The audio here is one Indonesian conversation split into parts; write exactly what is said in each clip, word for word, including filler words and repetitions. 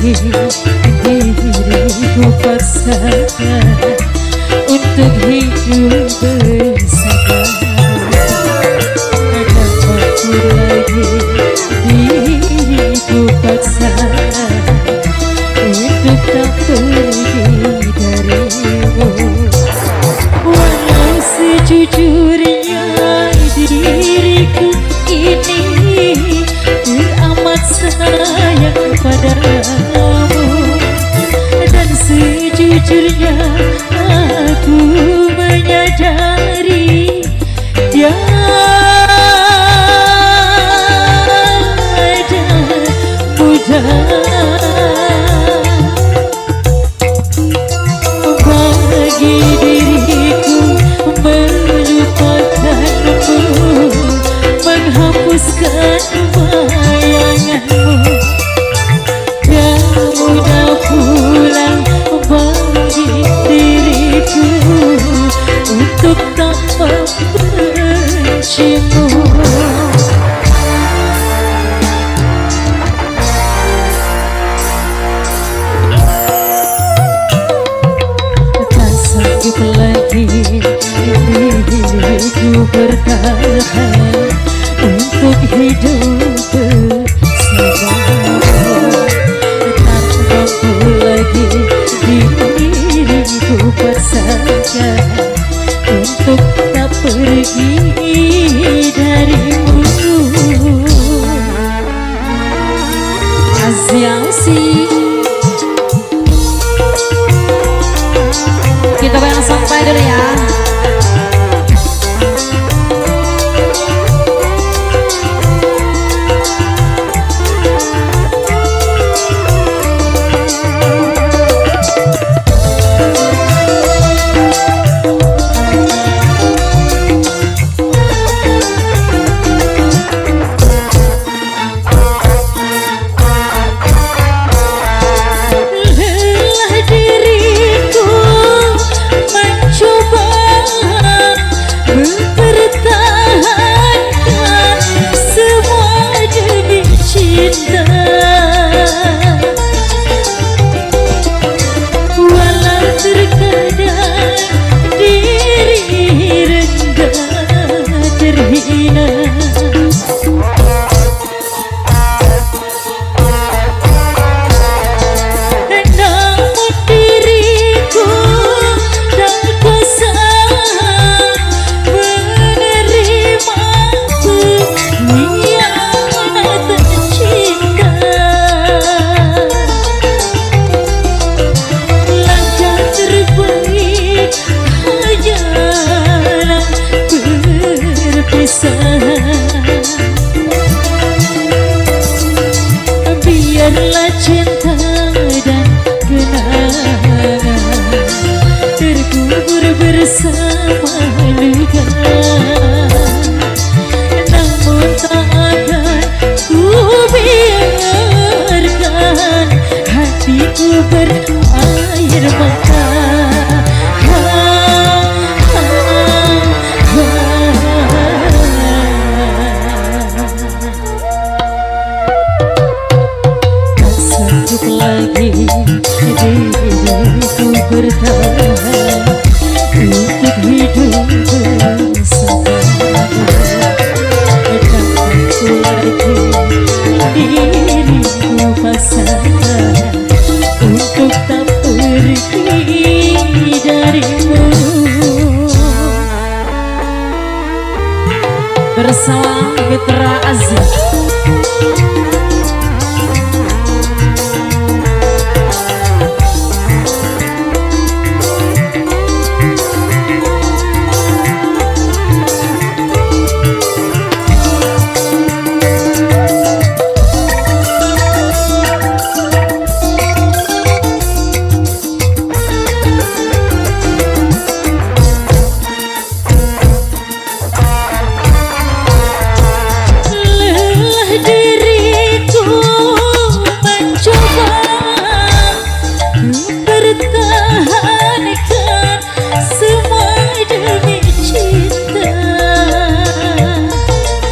lagi diriku paksakan untuk hidup bersama. Dan aku lagi diriku paksakan untuk tak pergi darimu. Walau sejujurnya diriku ini teramat sayang padamu, dan sejujurnya aku menyadari tiada mudah bagi diriku melupakanmu, menghapuskan bayanganmu. Tak mudah pulang bagi diriku untuk tak membencimu. Tak sanggup lagi diriku bertahan untuk hidup bersamamu. Tak mampu lagi diriku paksakan untuk tak pergi darimu. Aziasi kita bareng sampai dulu ya. Biarlah cinta dan kenangan terkubur bersama luka, namun tak akan ku biarkan hatiku berair mata. Lagi diriku bertahan untuk hidup bersamamu. Dan aku lagi diriku paksakan untuk tak pergi darimu. Bersama Mitra Aziz.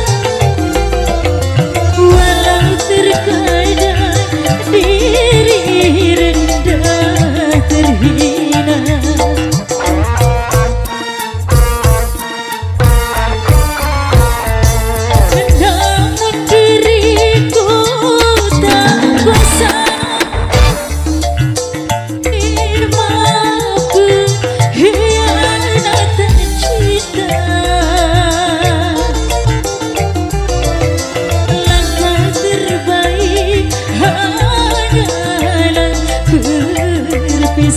Diri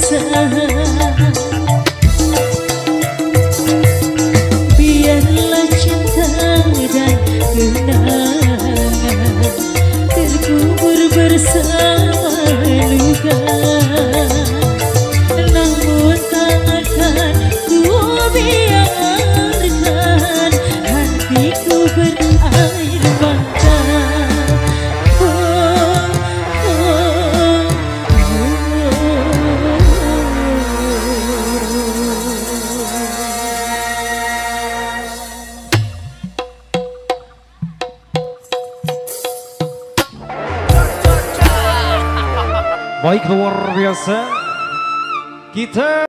Biarlah cinta dan kenangan terkubur bersama luka, namun tak akan ku biarkan hatiku berair mata. Baik, luar biasa kita.